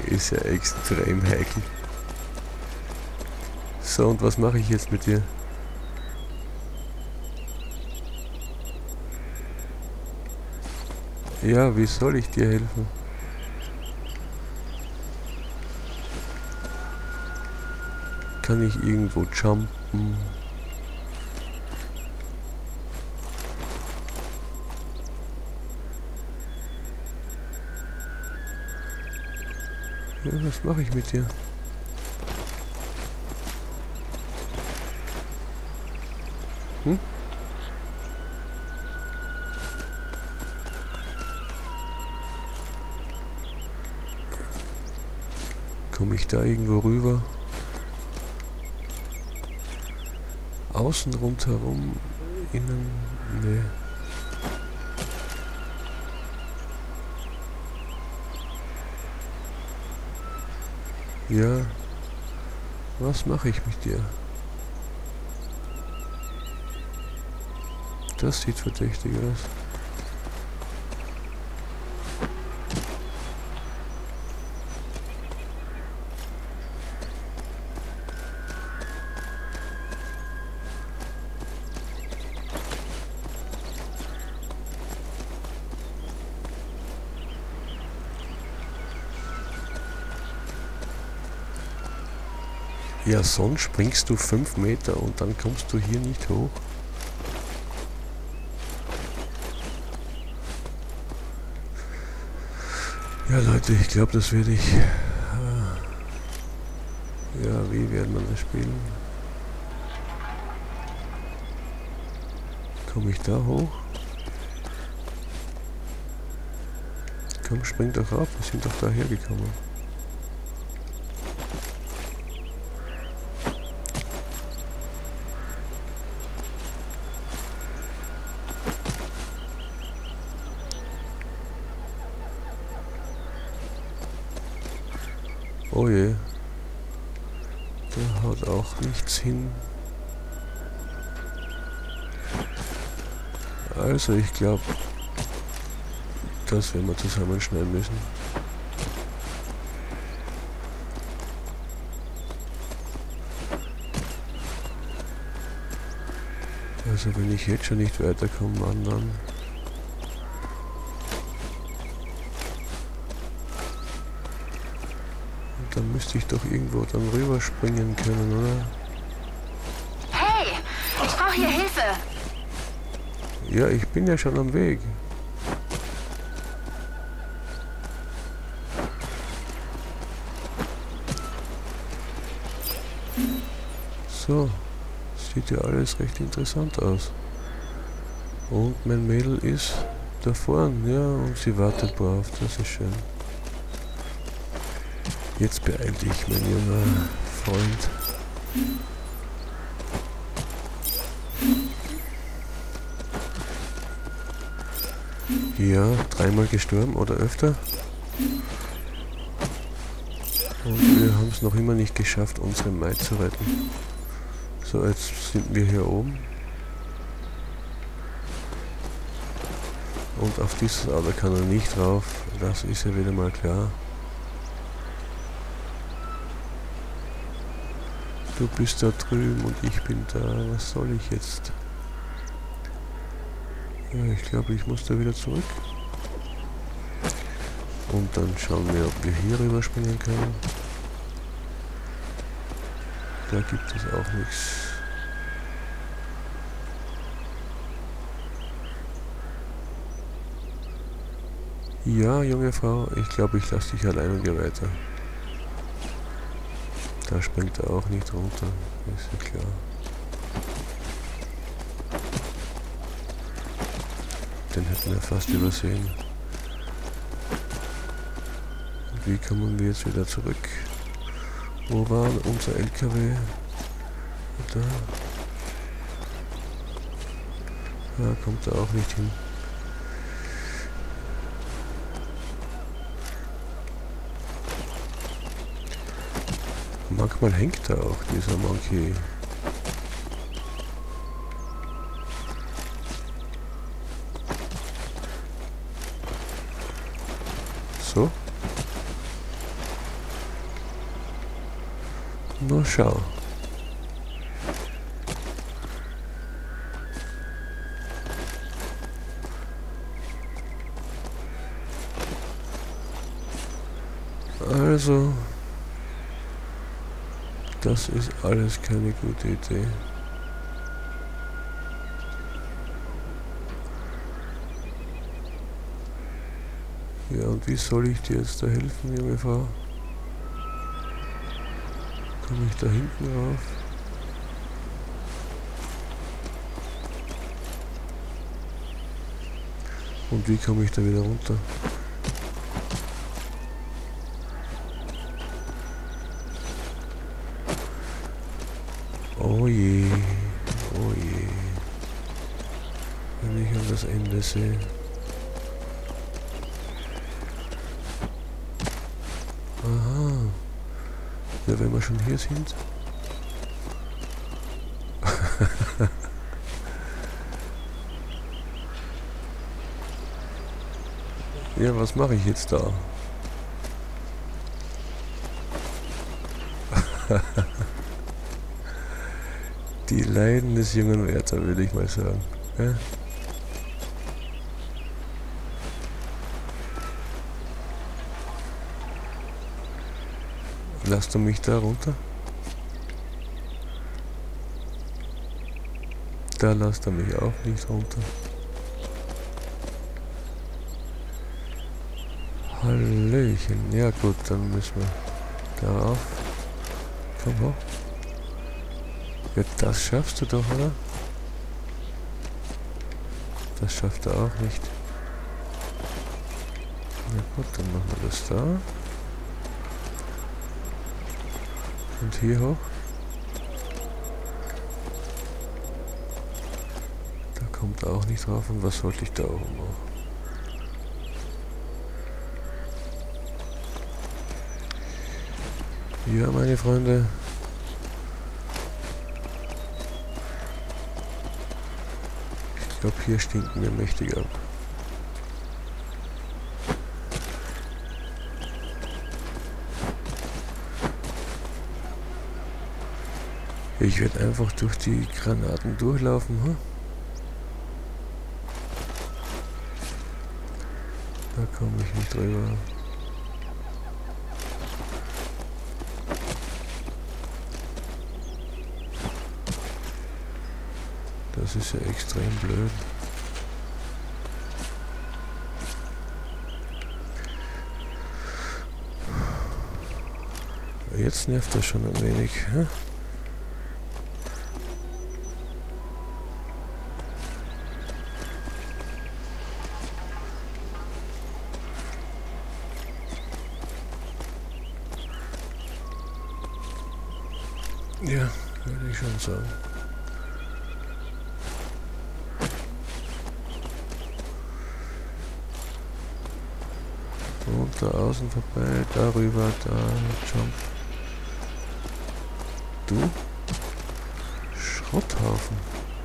ist ja extrem heikel. So, und was mache ich jetzt mit dir? Ja, wie soll ich dir helfen? Kann ich irgendwo jumpen? Ja, was mache ich mit dir? Hm? Komme ich da irgendwo rüber? Außen rundherum, innen, ne. Ja, was mache ich mit dir? Das sieht verdächtig aus. Ja, sonst springst du 5 Meter und dann kommst du hier nicht hoch. Ja Leute, ich glaube, das werde ich... Ja, wie werden wir das spielen? Komme ich da hoch? Komm, spring doch ab, wir sind doch daher gekommen. Oh je. Da haut auch nichts hin. Also ich glaube, das werden wir zusammenschneiden müssen. Also wenn ich jetzt schon nicht weiterkomme, Mann, dann... Dann müsste ich doch irgendwo dann rüberspringen können, oder? Hey, ich brauche hier Hilfe. Ja, ich bin ja schon am Weg. So, sieht ja alles recht interessant aus. Und mein Mädel ist da vorne, ja, und sie wartet brav, das ist schön. Jetzt beeil dich, mein junger Freund. Ja, 3-mal gestorben oder öfter. Und wir haben es noch immer nicht geschafft, unsere Mai zu retten. So, jetzt sind wir hier oben. Und auf dieses Auto kann er nicht drauf. Das ist ja wieder mal klar. Du bist da drüben und ich bin da. Was soll ich jetzt? Ja, ich glaube, ich muss da wieder zurück. Und dann schauen wir, ob wir hier rüber springen können. Da gibt es auch nichts. Ja, junge Frau, ich glaube, ich lasse dich allein und gehe weiter. Da springt er auch nicht runter, ist ja klar. Den hätten wir fast übersehen. Und wie kommen wir jetzt wieder zurück? Wo war unser LKW? Da. Ja, kommt er auch nicht hin. Manchmal hängt da auch dieser Monkey. So. Nur schau. Also, das ist alles keine gute Idee. Ja, und wie soll ich dir jetzt da helfen, junge Frau? Komme ich da hinten rauf? Und wie komme ich da wieder runter? Oh je, oh je. Wenn ich an das Ende sehe. Aha. Ja, wenn wir schon hier sind. Ja, was mache ich jetzt da? Die Leiden des jungen Werther, würde ich mal sagen. Ja? Lass du mich da runter? Da lasst er mich auch nicht runter. Hallöchen. Ja gut, dann müssen wir darauf. Komm hoch. Ja, das schaffst du doch, oder? Das schafft er auch nicht. Na gut, dann machen wir das da. Und hier hoch. Da kommt er auch nicht drauf. Und was sollte ich da oben machen? Ja, meine Freunde. Ich glaube, hier stinken wir mächtig ab. Ich werde einfach durch die Granaten durchlaufen. Hm? Da komme ich nicht drüber. Das ist ja extrem blöd. Jetzt nervt das schon ein wenig. Hm? Ja, würde ich schon sagen. Und da außen vorbei, darüber, da, jump. Du? Schrotthaufen.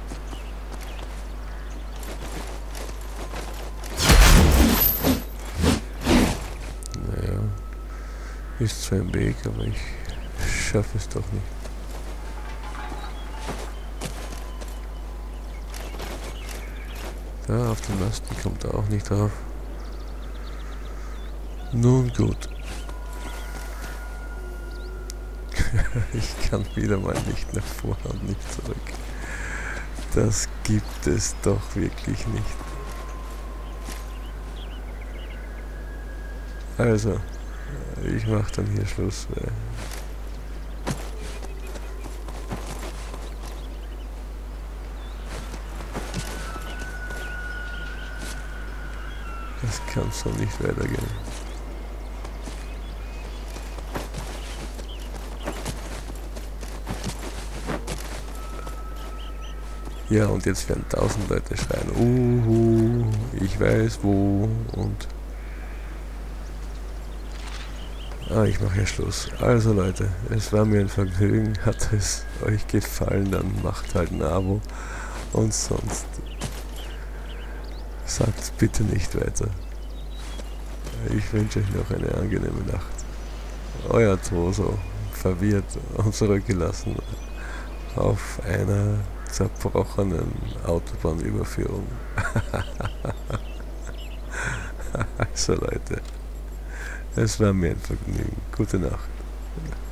Naja, ist zwar im Weg, aber ich schaffe es doch nicht. Da auf den Lasten kommt er auch nicht drauf. Nun gut. Ich kann wieder mal nicht nach vor und nicht zurück. Das gibt es doch wirklich nicht. Also, ich mache dann hier Schluss. Das kann so nicht weitergehen. Ja, und jetzt werden 1000 Leute schreien, ich weiß wo, und... ich mache ja Schluss. Also Leute, es war mir ein Vergnügen, hat es euch gefallen, dann macht halt ein Abo, und sonst sagt bitte nicht weiter. Ich wünsche euch noch eine angenehme Nacht. Euer Troso verwirrt und zurückgelassen auf einer zerbrochenen Autobahnüberführung. Also Leute, es war mir ein Vergnügen. Gute Nacht.